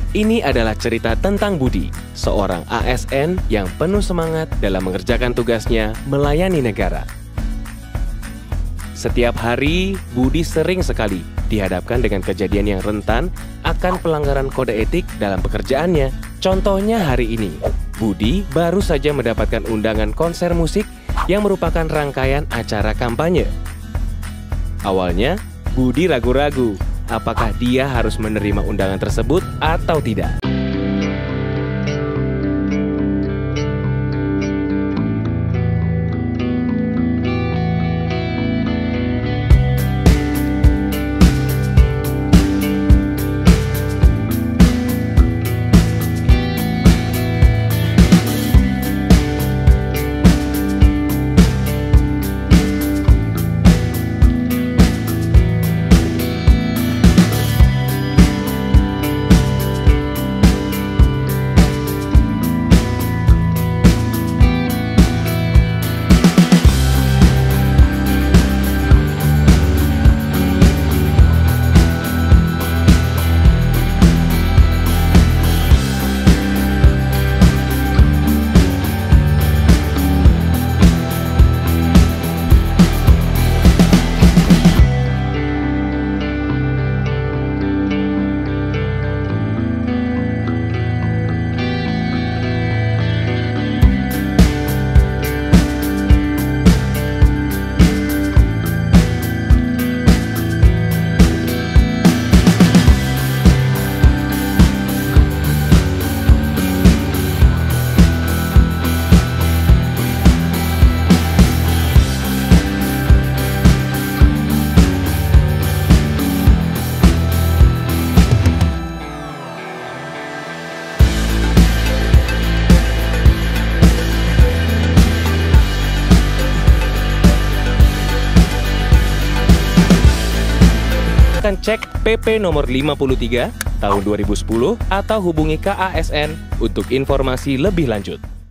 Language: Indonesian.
Ini adalah cerita tentang Budi, seorang ASN yang penuh semangat dalam mengerjakan tugasnya melayani negara. Setiap hari, Budi sering sekali dihadapkan dengan kejadian yang rentan akan pelanggaran kode etik dalam pekerjaannya. Contohnya hari ini, Budi baru saja mendapatkan undangan konser musik yang merupakan rangkaian acara kampanye. Awalnya, Budi ragu-ragu apakah dia harus menerima undangan tersebut atau tidak. Cek PP nomor 53 tahun 2010 atau hubungi KASN untuk informasi lebih lanjut.